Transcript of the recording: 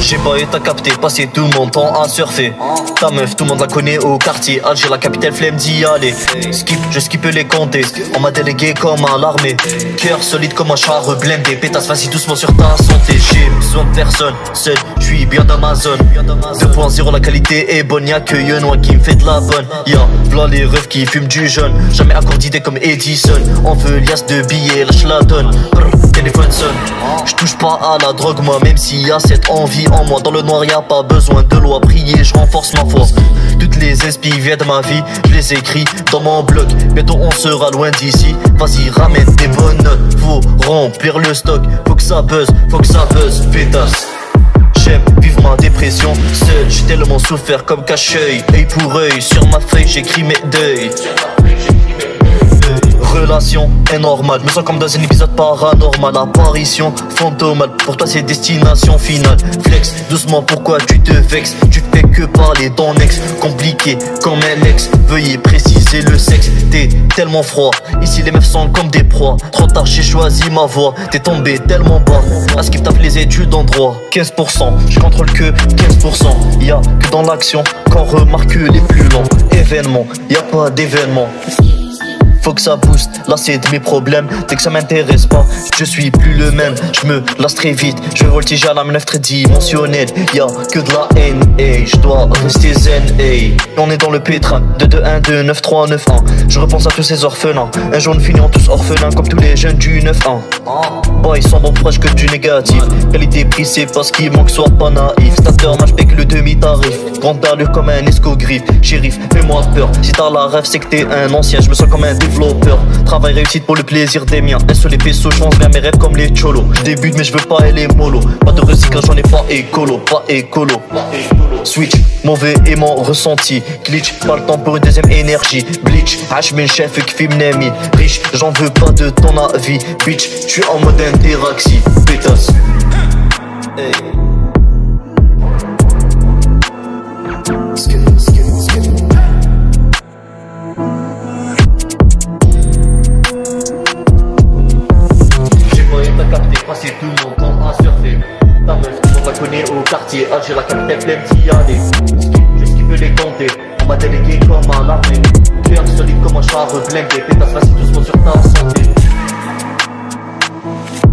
J'ai pas été capté, passé tout mon temps à surfer. Ta meuf, tout le monde la connaît au quartier. Alger, la capitale, flemme d'y aller. Je skippe les compter. On m'a délégué comme à l'armée. Cœur solide comme un char blindé. Pétasse, vas-y doucement sur ta santé. J'ai besoin de personne, seul, j'suis bien dans ma zone. 2.0, la qualité est bonne. Y'a que Yenois qui me fait de la bonne. V'là les refs qui fument du jaune. Jamais accord d'idée comme Edison. On veut liasse de billets, lâche la donne. Téléphone sonne. J'touche pas à la drogue moi, même s'il y a cette envie en moi. Dans le noir y'a pas besoin de loi, prier, je renforce ma foi. Toutes les inspi viennent de ma vie, je les écris dans mon blog. Bientôt on sera loin d'ici, vas-y ramène des bonnes notes. Faut remplir le stock, faut que ça buzz, pétasse. J'aime vivre ma dépression seul, j'ai tellement souffert comme cache-œil. Œil pour œil, sur ma feuille j'écris mes deuils. Relation est normale, me sens comme dans un épisode paranormal. Apparition fantomale, pour toi c'est destination finale. Flex, doucement pourquoi tu te vexes? Tu fais que parler ton ex, compliqué comme un ex. Veuillez préciser le sexe, t'es tellement froid. Ici les meufs sont comme des proies. Trop tard j'ai choisi ma voie, t'es tombé tellement bas. À ce qui tape les études en droit, 15%, je contrôle que 15%. Y'a que dans l'action qu'on remarque les plus longs événements. Y'a pas d'événement. Faut que ça booste, là c'est de mes problèmes. Dès que ça m'intéresse pas, je suis plus le même. Je me lasse très vite, je voltige à la manœuvre très dimensionnelle. Y'a que de la haine, hey, je dois rester zen, hey. On est dans le pétrin, 2-2-1-2, 9-3-9-1. Je repense à tous ces orphelins. Un jour nous finirons tous orphelins comme tous les jeunes du 9-1. Boy, ils sont bon proche que du négatif. Qualité prix, c'est parce qu'il manque, sois pas naïf. Stateur, match paye que le demi-tarif. Grande allure comme un escogriffe. Shérif, fais-moi peur. Si t'as la rêve, c'est que t'es un ancien. Je me sens comme un développeur. Travail réussite pour le plaisir des miens. Un seul épaisseau, je pense bien mes rêves comme les cholos. Je débute, mais je veux pas aller mollo. Pas de recyclage, j'en ai pas écolo. Switch, mauvais et mon ressenti. Glitch, pas le temps pour une deuxième énergie. Bleach, H, min chef qui filme Nemi. Riche, j'en veux pas de ton avis. Bitch, j'suis en mode interaxi. Pétasse. Hey. J'ai pas été capté, passé tout mon temps à surfer. Ta meuf, tout le monde la connaît au quartier. Alger, la capitale, flemme d'y aller. Je skippe les compter. On m'a délégué comme à l'armée. Cœur solide comme un char blindé. Pétasse, vas-y doucement sur ta santé.